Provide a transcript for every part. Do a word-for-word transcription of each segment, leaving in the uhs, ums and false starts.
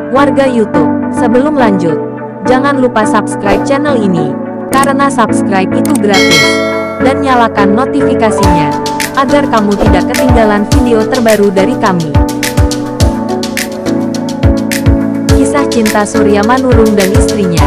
Warga YouTube, sebelum lanjut, jangan lupa subscribe channel ini, karena subscribe itu gratis. Dan nyalakan notifikasinya, agar kamu tidak ketinggalan video terbaru dari kami. Kisah cinta Surya Manurung dan istrinya.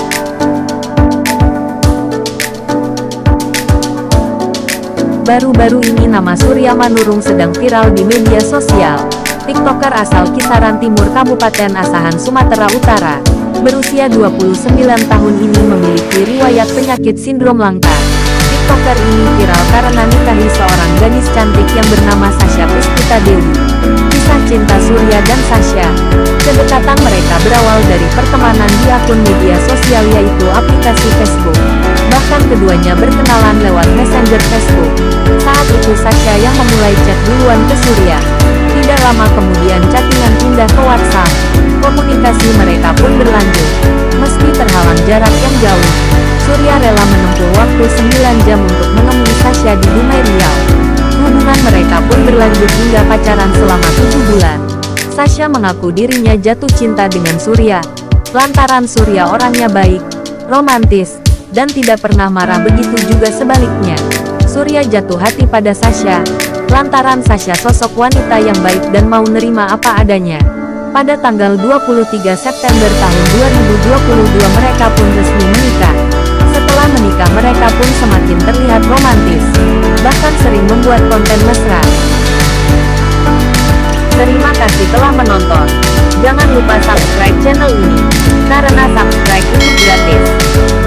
Baru-baru ini nama Surya Manurung sedang viral di media sosial. TikToker asal kisaran timur Kabupaten Asahan, Sumatera Utara, berusia dua puluh sembilan tahun ini memiliki riwayat penyakit sindrom langka. TikToker ini viral karena nikahi seorang gadis cantik yang bernama Sasha Puspita Dewi. Kisah cinta Surya dan Sasha. Kedekatan mereka berawal dari pertemanan di akun media sosial yaitu aplikasi Facebook. Bahkan keduanya berkenalan lewat Messenger Facebook. Saat itu Sasha yang memulai chat duluan ke Surya. Tidak lama kemudian chattingan pindah ke WhatsApp. Komunikasi mereka pun berlanjut. Meski terhalang jarak yang jauh, Surya rela menempuh waktu sembilan jam untuk menemui Sasha di Dumai, Riau. Hubungan mereka pun berlanjut hingga pacaran selama tujuh bulan. Sasha mengaku dirinya jatuh cinta dengan Surya, lantaran Surya orangnya baik, romantis, dan tidak pernah marah, begitu juga sebaliknya. Surya jatuh hati pada Sasha, lantaran Sasha sosok wanita yang baik dan mau nerima apa adanya. Pada tanggal dua puluh tiga September tahun dua ribu dua puluh dua mereka pun resmi menikah. Setelah menikah mereka pun semakin terlihat romantis, bahkan sering membuat konten mesra. Terima kasih telah menonton. Jangan lupa subscribe channel ini, karena subscribe itu gratis.